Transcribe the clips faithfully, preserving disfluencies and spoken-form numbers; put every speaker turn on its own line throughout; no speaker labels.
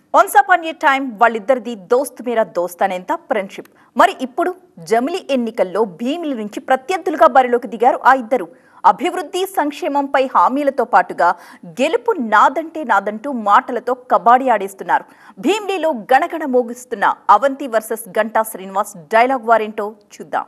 Once upon a time వాళ్ళిద్దరిది దోస్త్ మేరా దోస్త్ అనేంత ఫ్రెండ్షిప్. మరి ఇప్పుడు జమిలి ఎన్నికల్లో భీమిలి నుంచి ప్రత్యర్థులుగా బరిలోకి దిగారు ఆ ఇద్దరు. అభివృద్ధి సంక్షేమంపై హామీలతో పాటుగా గెలుపు నాదంటే నాదంటూ మాటలతో కబాడీ ఆడేస్తున్నారు. భీమిలిలో గణగణ మోగిస్తున్న అవంతి వర్సెస్ గంటా శ్రీనివాస్ డైలాగ్ వారేంటో చూద్దాం.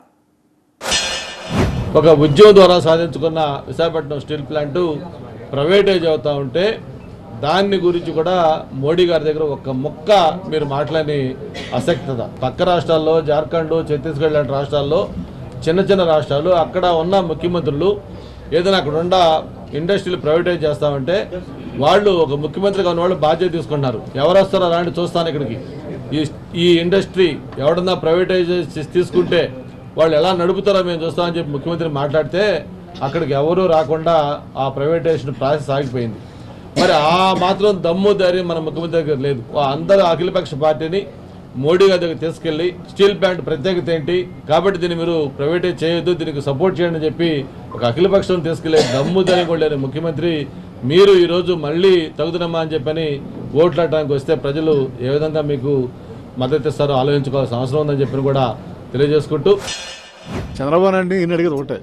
ఒక ఉద్యోగం ద్వారా సాధించుకున్న విశాఖపట్నం స్టీల్ ప్లాంట్ ప్రైవేటైజ్ అవుతూ ఉంటే దాన్ని గురించి కూడా మోడీ గారి దగ్గర ఒక మొక్క మీరు మాట్లాడి ఆసక్తిత. పక్క రాష్ట్రాల్లో జార్ఖండ్, ఛత్తీస్గఢ్ లాంటి రాష్ట్రాల్లో చిన్న చిన్న రాష్ట్రాలు అక్కడ ఉన్న ముఖ్యమంత్రులు ఏదైనా అక్కడ ఉన్న ఇండస్ట్రీలు ప్రైవేటైజ్ చేస్తామంటే వాళ్ళు ఒక ముఖ్యమంత్రిగా ఉన్న వాళ్ళు బాధ్యత తీసుకుంటున్నారు. ఎవరు వస్తారో అలాంటి చూస్తాను ఇక్కడికి. ఈ ఈ ఇండస్ట్రీ ఎవడన్నా ప్రైవేటైజ్ తీసుకుంటే వాళ్ళు ఎలా నడుపుతారో మేము చూస్తామని చెప్పి ముఖ్యమంత్రి మాట్లాడితే అక్కడికి ఎవరూ రాకుండా ఆ ప్రైవేటైజేషన్ ప్రాసెస్ ఆగిపోయింది. మరి ఆ మాత్రం దమ్ము ధైర్యం మన ముఖ్యమంత్రి దగ్గర లేదు. అందరూ అఖిలపక్ష పార్టీని మోడీ గారి దగ్గర తీసుకెళ్లి స్టీల్ ప్లాంట్ ప్రత్యేకత ఏంటి కాబట్టి దీన్ని మీరు ప్రైవేటైజ్ చేయొద్దు, దీనికి సపోర్ట్ చేయండి అని చెప్పి ఒక అఖిలపక్షం తీసుకెళ్లే దమ్ము ధైర్యం కూడా లేని ముఖ్యమంత్రి మీరు ఈరోజు మళ్ళీ తగుదనమ్మా అని చెప్పని ఓట్లాడటానికి వస్తే ప్రజలు ఏ విధంగా మీకు మద్దతు ఇస్తారో ఆలోచించుకోవాల్సిన అవసరం ఉందని చెప్పి కూడా తెలియజేసుకుంటూ,
చంద్రబాబు నాయుడు ఈయన అడిగేది ఒకటే,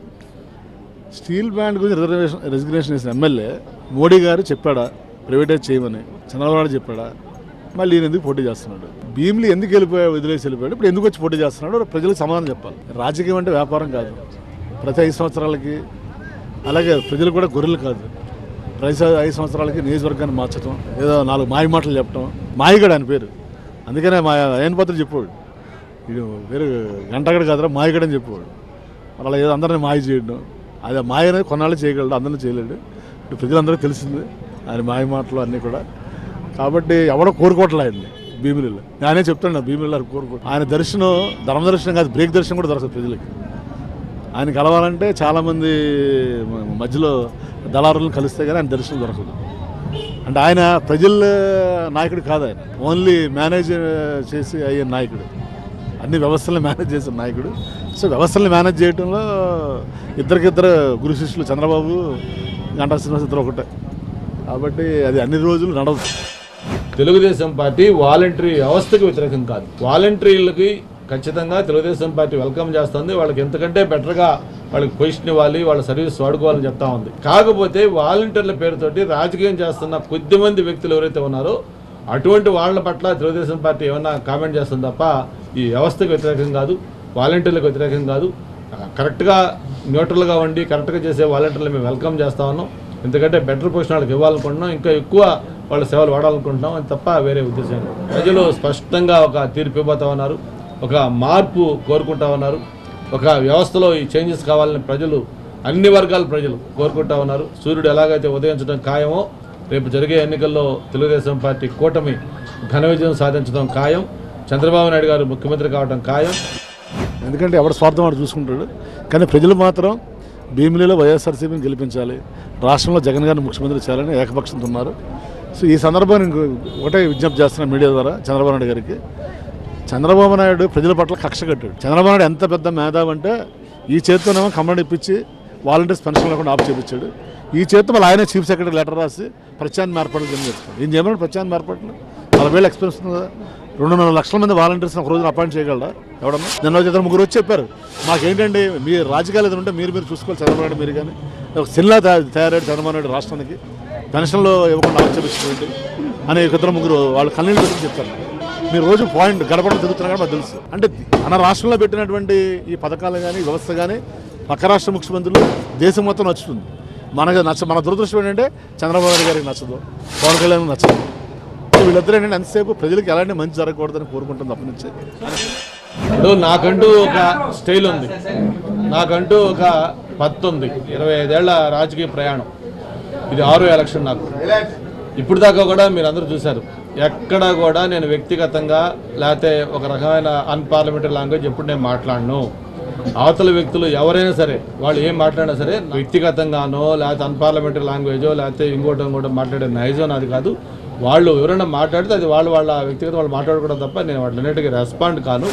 స్టీల్ ప్లాంట్ గురించి రిజర్వేషన్ రెసిగ్నేషన్ చేసిన ఎమ్మెల్యే మోడీ గారు చెప్పాడా ప్రైవేటైజ్ చేయమని? చంద్రబాబు నాయుడు చెప్పాడా? మళ్ళీ ఈయన ఎందుకు పోటీ చేస్తున్నాడు? భీమిలి ఎందుకు వెళ్ళిపోయా వదిలేసి వెళ్ళిపోయాడు, ఇప్పుడు ఎందుకు వచ్చి పోటీ చేస్తున్నాడు? ప్రజలకు సమాధానం చెప్పాలి. రాజకీయం అంటే వ్యాపారం కాదు. ప్రతి ఐదు సంవత్సరాలకి అలాగే ప్రజలు కూడా గొర్రెలు కాదు. ప్రతి ఐదు సంవత్సరాలకి నియోజకవర్గాన్ని మార్చడం, ఏదో నాలుగు మాయ మాటలు చెప్పడం, మాయగడ అని పేరు. అందుకనే మా ఆయన పత్రులు చెప్పేవాడు, వీడు పేరు గంటగడ కాదురా మాయగడ అని చెప్పేవాడు. అలా ఏదో అందరినీ మాయ చేయడం, అది మాయ అనేది కొన్నాళ్ళు చేయగలడు, అందరినీ చేయలేడు. ఇప్పుడు ప్రజలందరికీ తెలిసింది ఆయన మాయ మాటలు అన్నీ కూడా. కాబట్టి ఎవడో కోరుకోవట్లే ఆయన్ని భీమిలిలో. నేనే చెప్తాను భీమిలిలో కోరుకో. ఆయన దర్శనం ధర్మ దర్శనం కాదు, బ్రేక్ దర్శనం కూడా దొరకదు ప్రజలకి. ఆయన కలవాలంటే చాలామంది మధ్యలో దళారులను కలిస్తే కానీ ఆయన దర్శనం దొరకదు. అంటే ఆయన ప్రజల నాయకుడు కాదు, ఆయన ఓన్లీ మేనేజ్ చేసి అయ్యే నాయకుడు, అన్ని వ్యవస్థలను మేనేజ్ చేసిన నాయకుడు. సో వ్యవస్థలను మేనేజ్ చేయడంలో ఇద్దరికిద్దరు గురు శిష్యులు చంద్రబాబు, గంటా శ్రీనివాస్ ఇద్దరు ఒకటే. కాబట్టి అది అన్ని రోజులు నడవదు.
తెలుగుదేశం పార్టీ వాలంటరీ వ్యవస్థకు వ్యతిరేకం కాదు. వాలంటరీలకి ఖచ్చితంగా తెలుగుదేశం పార్టీ వెల్కమ్ చేస్తుంది. వాళ్ళకి ఎంతకంటే బెటర్గా వాళ్ళకి పొజిషన్ ఇవ్వాలి, వాళ్ళ సర్వీస్ వాడుకోవాలని చెప్తా ఉంది. కాకపోతే వాలంటీర్ల పేరుతోటి రాజకీయం చేస్తున్న కొద్దిమంది వ్యక్తులు ఎవరైతే ఉన్నారో అటువంటి వాళ్ళ పట్ల తెలుగుదేశం పార్టీ ఏమన్నా కామెంట్ చేస్తుంది తప్ప ఈ వ్యవస్థకు వ్యతిరేకం కాదు, వాలంటీర్లకు వ్యతిరేకం కాదు. కరెక్ట్గా న్యూట్రల్గా ఉండి కరెక్ట్గా చేసే వాలంటీర్లు మేము వెల్కమ్ చేస్తా ఉన్నాం. ఎందుకంటే బెటర్ పొజిషన్ వాళ్ళకి ఇవ్వాలనుకుంటున్నాం, ఇంకా ఎక్కువ వాళ్ళ సేవలు వాడాలనుకుంటున్నాం, అది తప్ప వేరే ఉద్దేశం. ప్రజలు స్పష్టంగా ఒక తీర్పు ఇవ్వబోతా ఉన్నారు, ఒక మార్పు కోరుకుంటా ఉన్నారు. ఒక వ్యవస్థలో ఈ చేంజెస్ కావాలని ప్రజలు, అన్ని వర్గాల ప్రజలు కోరుకుంటా ఉన్నారు. సూర్యుడు ఎలాగైతే ఉదయించడం ఖాయమో రేపు జరిగే ఎన్నికల్లో తెలుగుదేశం పార్టీ కూటమి ఘన విజయం సాధించడం ఖాయం. చంద్రబాబు నాయుడు గారు ముఖ్యమంత్రి కావడం ఖాయం.
ఎందుకంటే ఎవడ స్వార్థం వాడు చూసుకుంటాడు. కానీ ప్రజలు మాత్రం భీమిలిలో వైఎస్ఆర్సీపీని గెలిపించాలి, రాష్ట్రంలో జగన్ గారిని ముఖ్యమంత్రి చేయాలని ఏకపక్షంతో ఉన్నారు. సో ఈ సందర్భాన్ని ఒకటే విజ్ఞప్తి చేస్తున్నాను మీడియా ద్వారా చంద్రబాబు నాయుడు గారికి. చంద్రబాబు నాయుడు ప్రజల పట్ల కక్ష కట్టాడు. చంద్రబాబు నాయుడు ఎంత పెద్ద మేధావి అంటే ఈ చేతితోనేమో కంప్లైంట్ ఇప్పించి వాలంటీర్స్ పెన్షన్ లేకుండా ఆఫ్ చేయించాడు. ఈ చేతితో మళ్ళీ ఆయన చీఫ్ సెక్రటరీ లెటర్ రాసి ప్రత్యామ్నాయ ఏర్పాట్లు కింద చెప్తాడు. ఈయన చేయమని ప్రత్యామ్నాయ ఏర్పాట్లు నలభై వేలు ఎక్స్పెన్స్ ఉంది కదా, రెండున్నర లక్షల మంది వాలంటీర్స్ ఒక రోజున అపాయింట్ చేయగలరా ఎవడన్నా? నిన్న ఇద్దరు ముగ్గురు వచ్చి చెప్పారు, మాకేంటండి మీ రాజకీయాలు ఏదైనా ఉంటే మీరు మీరు చూసుకోవాలి చంద్రబాబు నాయుడు మీరు కానీ. ఒక సిల్లా తయారయ్యాడు చంద్రబాబు నాయుడు రాష్ట్రానికి, పెన్షన్లో ఇవ్వకుండా ఆక్షేపించినట్టు అని ఇద్దరు ముగ్గురు వాళ్ళు కన్నీళ్ళు పెట్టి చెప్తారు. మీరు రోజు పాయింట్ గడపడం తిరుగుతున్నా కానీ మాకు తెలుసు. అంటే మన రాష్ట్రంలో పెట్టినటువంటి ఈ పథకాలు కానీ వ్యవస్థ కానీ పక్క రాష్ట్ర ముఖ్యమంత్రులు దేశం మొత్తం నచ్చుతుంది. మనకు నచ్చ మన దురదృష్టం ఏంటంటే చంద్రబాబు నాయుడు గారికి నచ్చదు, పవన్ కళ్యాణ్ నచ్చదు. వీళ్ళిద్దరూ ఏంటంటే ఎంతసేపు ప్రజలకు ఎలాంటి మంచి జరగకూడదని కోరుకుంటుంది అప్పటి నుంచి.
ఇప్పుడు నాకంటూ ఒక స్టైల్ ఉంది, నాకంటూ ఒక పత్తు ఉంది. ఇరవై ఐదేళ్ల రాజకీయ ప్రయాణం, ఇది ఆరో ఎలక్షన్ నాకు. ఇప్పుడు దాకా కూడా మీరు అందరూ చూశారు, ఎక్కడ కూడా నేను వ్యక్తిగతంగా లేకపోతే ఒక రకమైన అన్పార్లమెంటరీ లాంగ్వేజ్ ఎప్పుడు నేను మాట్లాడను. అవతల వ్యక్తులు ఎవరైనా సరే వాళ్ళు ఏం మాట్లాడినా సరే వ్యక్తిగతంగానో లేకపోతే అన్పార్లమెంటరీ లాంగ్వేజో లేకపోతే ఇంకోటి ఇంకోటి మాట్లాడే నైజో నాది కాదు. వాళ్ళు ఎవరైనా మాట్లాడితే అది వాళ్ళు వాళ్ళ వ్యక్తిగత వాళ్ళు మాట్లాడుకోవడం తప్ప నేను వాటిన్నిటికీ రెస్పాండ్ కాను.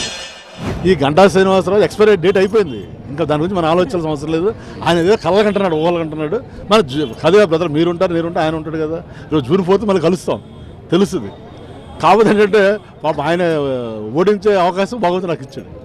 ఈ గంటా శ్రీనివాసరావు ఎక్స్పైరీ డేట్ అయిపోయింది, ఇంకా దాని గురించి మనం ఆలోచించాల్సిన అవసరం లేదు. ఆయన ఏదో కలగంటున్నాడు, ఊహలకంటున్నాడు. మన కదిగా బ్రదర్ మీరుంటారు, నేనుంటే ఆయన ఉంటాడు కదా. ఈరోజు జూన్ ఫోర్త్ మళ్ళీ కలుస్తాం, తెలుస్తుంది. కాకపోతే ఏంటంటే పాప ఆయన ఓడించే అవకాశం భగవంతుడు నాకు ఇచ్చాడు.